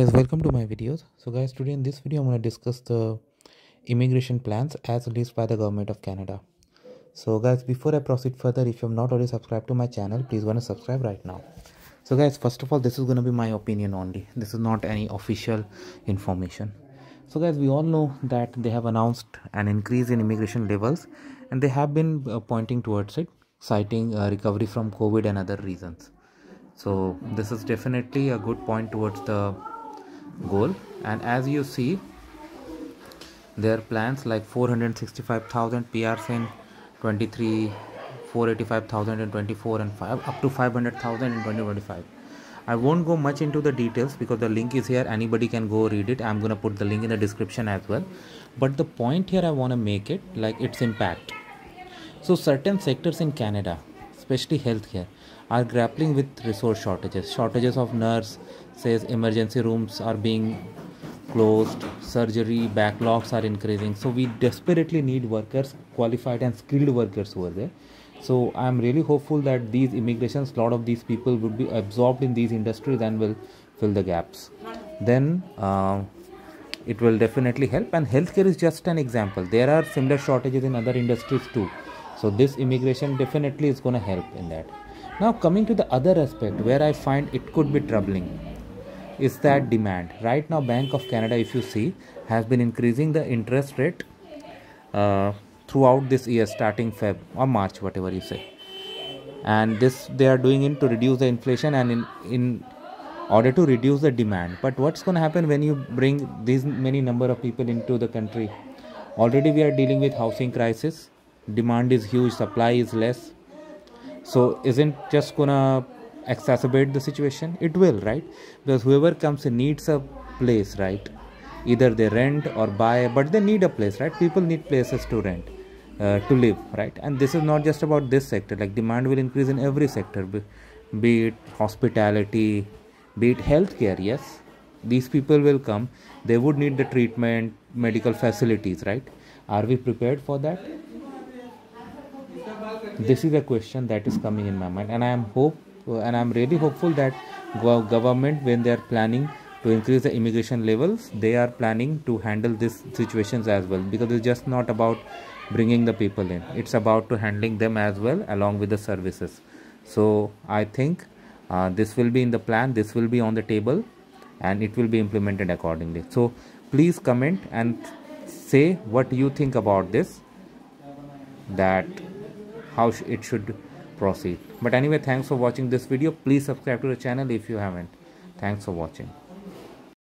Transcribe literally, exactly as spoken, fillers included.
guys, welcome to my videos. So guys, today in this video I'm going to discuss the immigration plans as released by the government of Canada. So guys, before I proceed further, if you have not already subscribed to my channel, please want to subscribe right now. So guys, first of all, this is going to be my opinion only. This is not any official information. So guys, we all know that they have announced an increase in immigration levels and they have been uh, pointing towards it, citing uh, recovery from COVID and other reasons. So this is definitely a good point towards the goal. And as you see, their plans like four hundred sixty-five thousand P Rs in twenty-three, four hundred eighty-five thousand in twenty-four, and five up to five hundred thousand in twenty twenty-five. I won't go much into the details because the link is here. Anybody can go read it. I'm going to put the link in the description as well. But the point here I want to make it like its impact. So certain sectors in Canada, especially healthcare, are grappling with resource shortages. Shortages of nurse, says emergency rooms are being closed, surgery backlogs are increasing. So we desperately need workers, qualified and skilled workers over there. So I'm really hopeful that these immigrations, a lot of these people would be absorbed in these industries and will fill the gaps. Then uh, it will definitely help. And healthcare is just an example. There are similar shortages in other industries too. So this immigration definitely is going to help in that. Now coming to the other aspect where I find it could be troubling is that demand. Right now Bank of Canada, if you see, has been increasing the interest rate uh, throughout this year, starting Feb or March, whatever you say. And this they are doing it to reduce the inflation and in, in order to reduce the demand. But what's going to happen when you bring these many number of people into the country? Already we are dealing with housing crisis. Demand is huge, supply is less. So isn't just gonna exacerbate the situation? It will, right? Because whoever comes in needs a place, right? Either they rent or buy, but they need a place, right? People need places to rent, uh, to live, right? And this is not just about this sector. Like demand will increase in every sector, be, be it hospitality, be it healthcare. Yes, these people will come. They would need the treatment, medical facilities, right? Are we prepared for that? This is a question that is coming in my mind, and I am hope and I am really hopeful that government, when they are planning to increase the immigration levels, they are planning to handle these situations as well, because it's just not about bringing the people in, it's about to handling them as well along with the services. So I think uh, this will be in the plan, this will be on the table, and it will be implemented accordingly. So please comment and say what you think about this, that how sh it should proceed. But anyway, thanks for watching this video. Please subscribe to the channel if you haven't. Thanks for watching.